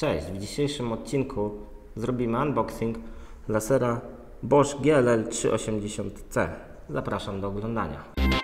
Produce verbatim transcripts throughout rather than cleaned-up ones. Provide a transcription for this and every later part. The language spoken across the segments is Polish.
Cześć, w dzisiejszym odcinku zrobimy unboxing lasera Bosch G L L trzysta osiemdziesiąt C. Zapraszam do oglądania.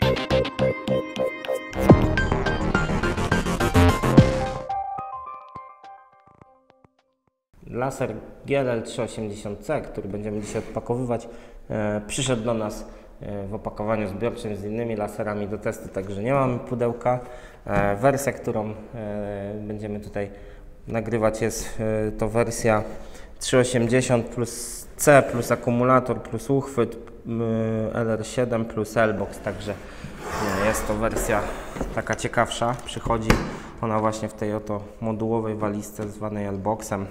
Laser G L L trzysta osiemdziesiąt C, który będziemy dzisiaj odpakowywać, e, przyszedł do nas e, w opakowaniu zbiorczym z innymi laserami do testu, także nie mamy pudełka. E, wersja, którą e, będziemy tutaj nagrywać, jest e, to wersja trzysta osiemdziesiąt plus C plus akumulator plus uchwyt e, L R siedem plus L-box, także e, jest to wersja taka ciekawsza. Przychodzi ona właśnie w tej oto modułowej walizce zwanej L-boxem.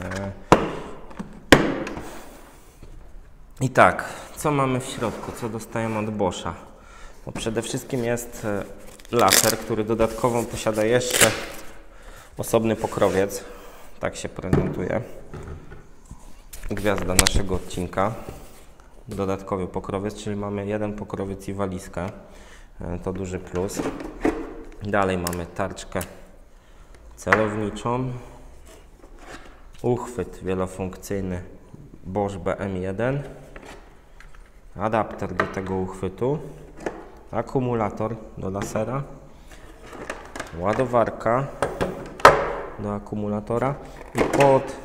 I tak, co mamy w środku, co dostajemy od Boscha? No przede wszystkim jest laser, który dodatkowo posiada jeszcze osobny pokrowiec. Tak się prezentuje gwiazda naszego odcinka. Dodatkowy pokrowiec, czyli mamy jeden pokrowiec i walizkę. To duży plus. Dalej mamy tarczkę celowniczą. Uchwyt wielofunkcyjny Bosch B M jeden, adapter do tego uchwytu, akumulator do lasera, ładowarka do akumulatora i pod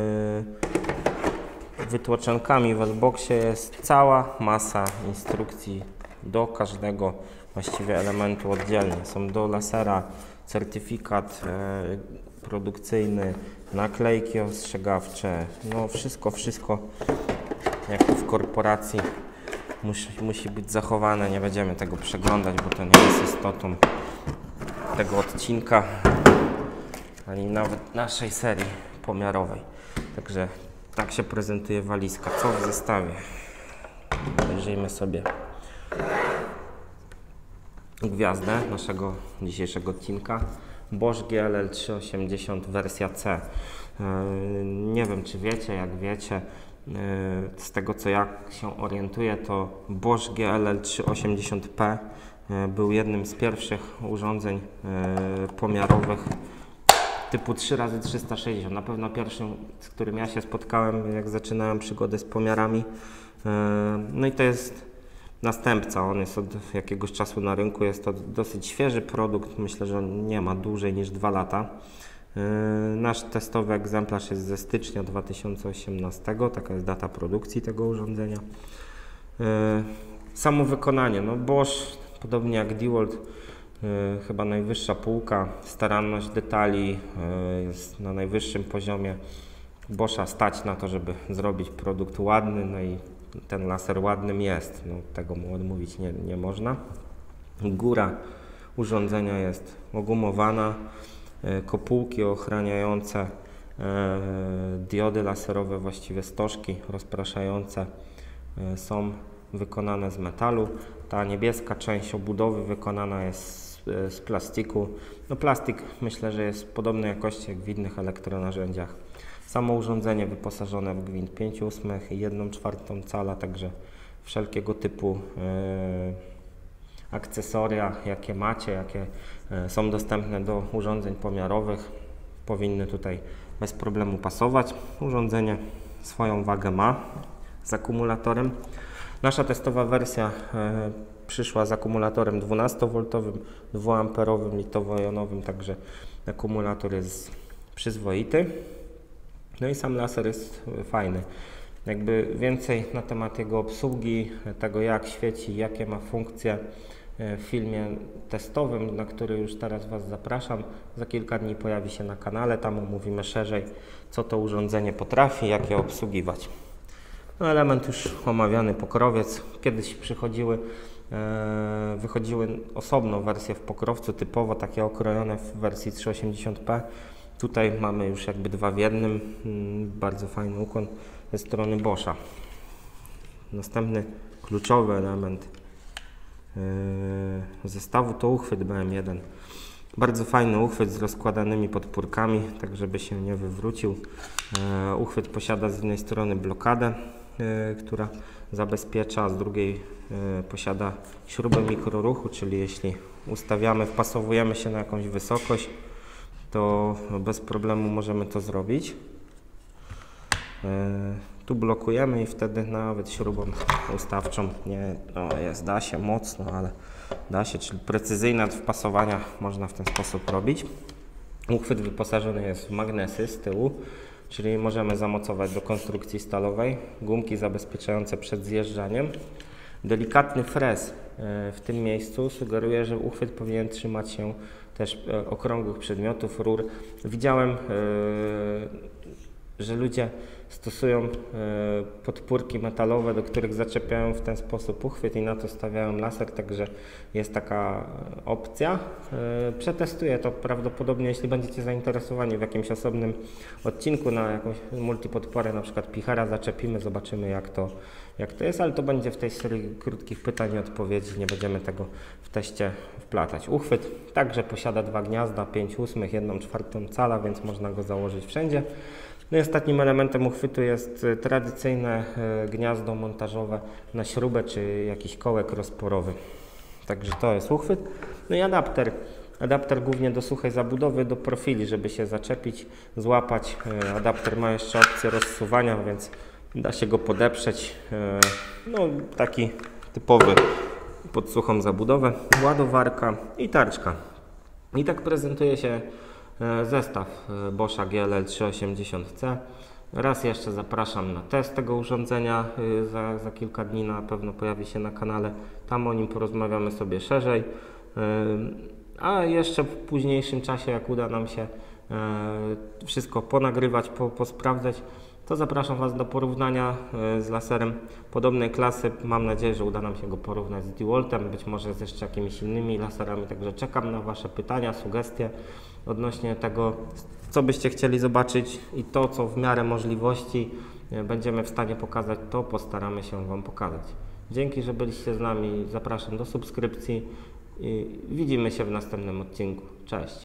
yy, wytłoczonkami w L-boxie jest cała masa instrukcji do każdego właściwie elementu oddzielnie. Są do lasera certyfikat yy, produkcyjny, naklejki ostrzegawcze, no wszystko, wszystko jak w korporacji musi, musi być zachowane. Nie będziemy tego przeglądać, bo to nie jest istotą tego odcinka, ani nawet naszej serii pomiarowej. Także tak się prezentuje walizka. Co w zestawie? Obejrzyjmy sobie gwiazdę naszego dzisiejszego odcinka. Bosch G L L trzysta osiemdziesiąt wersja C. Nie wiem, czy wiecie, jak wiecie, z tego co ja się orientuję, to Bosch G L L trzysta osiemdziesiąt P był jednym z pierwszych urządzeń pomiarowych typu trzy razy trzysta sześćdziesiąt. Na pewno pierwszym, z którym ja się spotkałem, jak zaczynałem przygodę z pomiarami. No i to jest następca, on jest od jakiegoś czasu na rynku, jest to dosyć świeży produkt, myślę, że on nie ma dłużej niż dwa lata. Yy, nasz testowy egzemplarz jest ze stycznia dwa tysiące osiemnastego, taka jest data produkcji tego urządzenia. Yy, samo wykonanie, no Bosch, podobnie jak DeWalt, yy, chyba najwyższa półka, staranność detali yy, jest na najwyższym poziomie. Boscha stać na to, żeby zrobić produkt ładny, no i ten laser ładnym jest, no, tego mu odmówić nie, nie można. Góra urządzenia jest ogumowana, e, kopułki ochraniające, e, diody laserowe, właściwie stożki rozpraszające e, są wykonane z metalu. Ta niebieska część obudowy wykonana jest z, e, z plastiku. No, plastik myślę, że jest podobnej jakości jak w innych elektronarzędziach. Samo urządzenie wyposażone w gwint pięć ósmych i jedną czwartą cala, także wszelkiego typu e, akcesoria, jakie macie, jakie e, są dostępne do urządzeń pomiarowych, powinny tutaj bez problemu pasować. Urządzenie swoją wagę ma z akumulatorem. Nasza testowa wersja e, przyszła z akumulatorem dwunastowoltowym, dwuamperowym, litowo-jonowym, także akumulator jest przyzwoity. No i sam laser jest fajny. Jakby więcej na temat jego obsługi, tego jak świeci, jakie ma funkcje w filmie testowym, na który już teraz Was zapraszam. Za kilka dni pojawi się na kanale, tam omówimy szerzej, co to urządzenie potrafi, jak je obsługiwać. No element już omawiany, pokrowiec. Kiedyś przychodziły, e, wychodziły osobno wersje w pokrowcu, typowo takie okrojone w wersji trzysta osiemdziesiąt P. Tutaj mamy już jakby dwa w jednym, bardzo fajny ukłon ze strony Boscha. Następny kluczowy element zestawu to uchwyt B M jeden. Bardzo fajny uchwyt z rozkładanymi podpórkami, tak żeby się nie wywrócił. Uchwyt posiada z jednej strony blokadę, która zabezpiecza, a z drugiej posiada śrubę mikroruchu, czyli jeśli ustawiamy, wpasowujemy się na jakąś wysokość, to to bez problemu możemy to zrobić. Tu blokujemy i wtedy nawet śrubą ustawczą, nie, no jest, da się mocno, ale da się, czyli precyzyjne wpasowania można w ten sposób robić. Uchwyt wyposażony jest w magnesy z tyłu, czyli możemy zamocować do konstrukcji stalowej, gumki zabezpieczające przed zjeżdżaniem. Delikatny frez w tym miejscu sugeruje, że uchwyt powinien trzymać się też okrągłych przedmiotów, rur. Widziałem, że ludzie stosują podpórki metalowe, do których zaczepiają w ten sposób uchwyt i na to stawiają laser, także jest taka opcja. Przetestuję to prawdopodobnie, jeśli będziecie zainteresowani w jakimś osobnym odcinku na jakąś multipodporę, na przykład Pichera zaczepimy, zobaczymy jak to, jak to jest, ale to będzie w tej serii krótkich pytań i odpowiedzi, nie będziemy tego w teście wplatać. Uchwyt także posiada dwa gniazda, pięć ósmych, jedną czwartą cala, więc można go założyć wszędzie. No i ostatnim elementem uchwytu jest tradycyjne gniazdo montażowe na śrubę czy jakiś kołek rozporowy. Także to jest uchwyt. No i adapter. Adapter głównie do suchej zabudowy, do profili, żeby się zaczepić, złapać. Adapter ma jeszcze opcję rozsuwania, więc da się go podeprzeć. No taki typowy pod suchą zabudowę. Ładowarka i tarczka. I tak prezentuje się zestaw Boscha G L L trzysta osiemdziesiąt C. Raz jeszcze zapraszam na test tego urządzenia. Za, za kilka dni na pewno pojawi się na kanale. Tam o nim porozmawiamy sobie szerzej. A jeszcze w późniejszym czasie, jak uda nam się wszystko ponagrywać, po, posprawdzać, to zapraszam Was do porównania z laserem podobnej klasy. Mam nadzieję, że uda nam się go porównać z DeWaltem, być może z jeszcze jakimiś innymi laserami. Także czekam na Wasze pytania, sugestie odnośnie tego, co byście chcieli zobaczyć i to, co w miarę możliwości będziemy w stanie pokazać, to postaramy się Wam pokazać. Dzięki, że byliście z nami. Zapraszam do subskrypcji i widzimy się w następnym odcinku. Cześć!